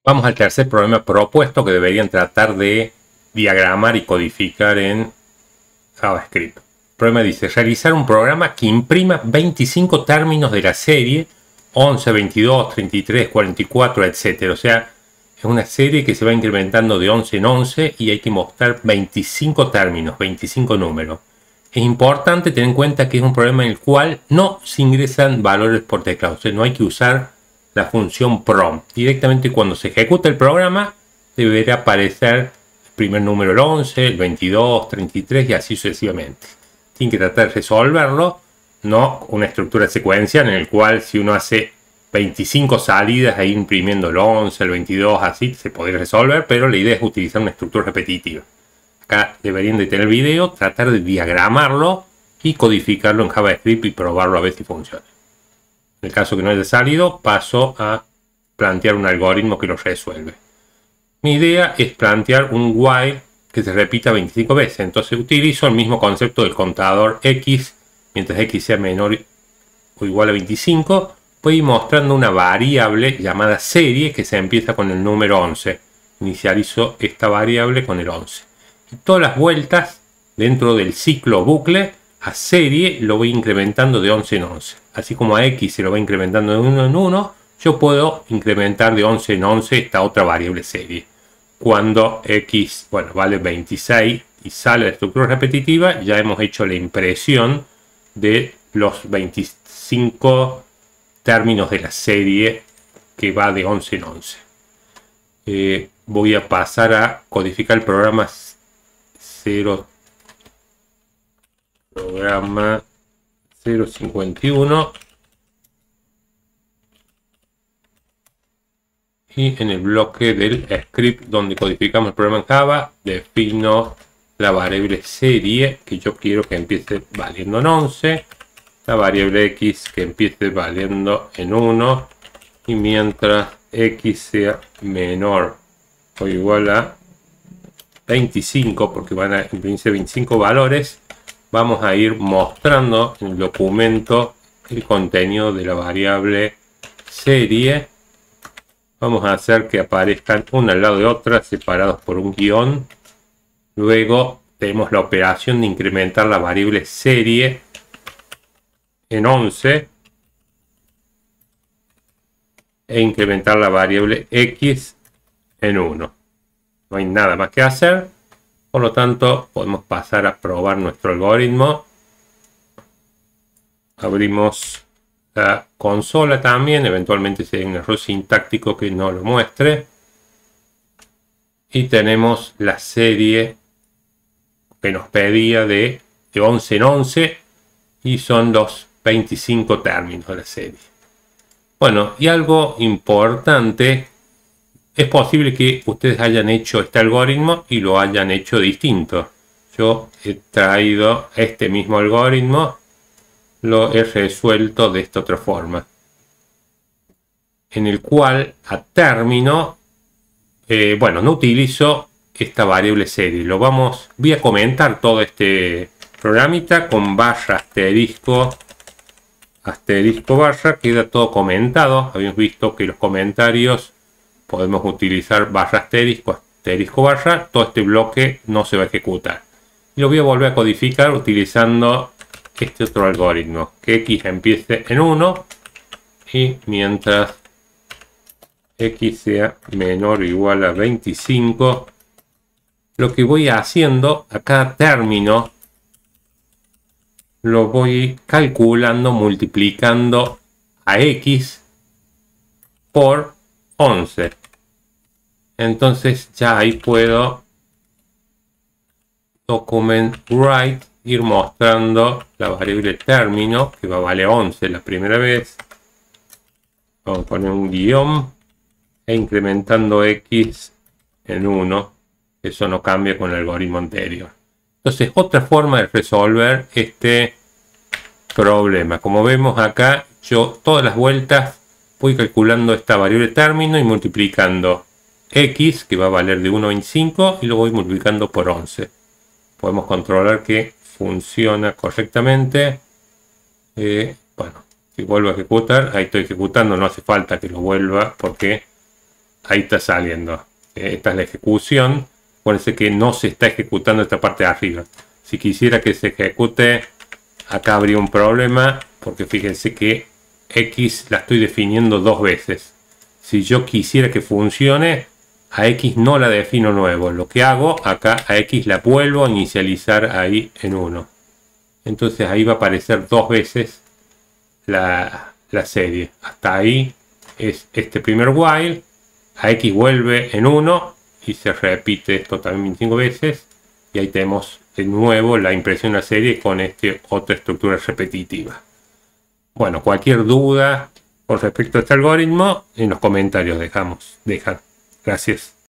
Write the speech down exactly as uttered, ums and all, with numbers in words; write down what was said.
Vamos al tercer problema propuesto que deberían tratar de diagramar y codificar en JavaScript. El problema dice, realizar un programa que imprima veinticinco términos de la serie once, veintidós, treinta y tres, cuarenta y cuatro, etcétera. O sea, es una serie que se va incrementando de once en once y hay que mostrar veinticinco términos, veinticinco números. Es importante tener en cuenta que es un problema en el cual no se ingresan valores por teclado. O sea, no hay que usar la función prompt. Directamente cuando se ejecuta el programa deberá aparecer el primer número, el once, el veintidós, treinta y tres y así sucesivamente. Tienen que tratar de resolverlo, no una estructura secuencial en el cual si uno hace veinticinco salidas ahí imprimiendo el once, el veintidós, así se podría resolver, pero la idea es utilizar una estructura repetitiva. Acá deberían de tener video, tratar de diagramarlo y codificarlo en JavaScript y probarlo a ver si funciona. En el caso que no haya salido, paso a plantear un algoritmo que lo resuelve. Mi idea es plantear un while que se repita veinticinco veces. Entonces utilizo el mismo concepto del contador X. Mientras X sea menor o igual a veinticinco, voy mostrando una variable llamada serie que se empieza con el número once. Inicializo esta variable con el once. Y todas las vueltas dentro del ciclo bucle a serie lo voy incrementando de once en once. Así como a X se lo va incrementando de uno en uno, yo puedo incrementar de once en once esta otra variable serie. Cuando X, bueno, vale veintiséis y sale la estructura repetitiva, ya hemos hecho la impresión de los veinticinco términos de la serie que va de once en once. Eh, voy a pasar a codificar el programa cero. Programa cero cincuenta y uno. Y en el bloque del script donde codificamos el programa en Java, defino la variable serie que yo quiero que empiece valiendo en once, la variable X que empiece valiendo en uno, y mientras X sea menor o igual a veinticinco, porque van a imprimirse veinticinco valores, vamos a ir mostrando en el documento el contenido de la variable serie. Vamos a hacer que aparezcan una al lado de otra, separados por un guión. Luego tenemos la operación de incrementar la variable serie en once e incrementar la variable X en uno. No hay nada más que hacer. Por lo tanto, podemos pasar a probar nuestro algoritmo. Abrimos la consola también, eventualmente si hay un error sintáctico que no lo muestre. Y tenemos la serie que nos pedía de, de once en once y son los veinticinco términos de la serie. Bueno, y algo importante, es posible que ustedes hayan hecho este algoritmo y lo hayan hecho distinto. Yo he traído este mismo algoritmo, lo he resuelto de esta otra forma, en el cual a término, eh, bueno, no utilizo esta variable serie. Lo vamos, voy a comentar todo este programita con barra asterisco, asterisco barra, queda todo comentado. Habíamos visto que los comentarios podemos utilizar barra asterisco, asterisco barra. Todo este bloque no se va a ejecutar. Y lo voy a volver a codificar utilizando este otro algoritmo, que X empiece en uno y mientras X sea menor o igual a veinticinco, lo que voy haciendo a cada término lo voy calculando multiplicando a X por once. Entonces ya ahí puedo document write, ir mostrando la variable término que va a valer once la primera vez. Vamos a poner un guión e incrementando X en uno. Eso no cambia con el algoritmo anterior. Entonces, otra forma de resolver este problema. Como vemos acá, yo todas las vueltas voy calculando esta variable término y multiplicando X, que va a valer de uno a veinticinco, y lo voy multiplicando por once. Podemos controlar que funciona correctamente. Eh, bueno, si vuelvo a ejecutar, ahí estoy ejecutando, no hace falta que lo vuelva porque ahí está saliendo. Esta es la ejecución. Acuérdense que no se está ejecutando esta parte de arriba. Si quisiera que se ejecute, acá habría un problema, porque fíjense que X la estoy definiendo dos veces. Si yo quisiera que funcione, a X no la defino nuevo. Lo que hago, acá a X la vuelvo a inicializar ahí en uno. Entonces ahí va a aparecer dos veces la, la serie. Hasta ahí es este primer while. A X vuelve en uno y se repite esto también veinticinco veces. Y ahí tenemos de nuevo la impresión de la serie con esta otra estructura repetitiva. Bueno, cualquier duda con respecto a este algoritmo, en los comentarios dejamos, dejan. Gracias.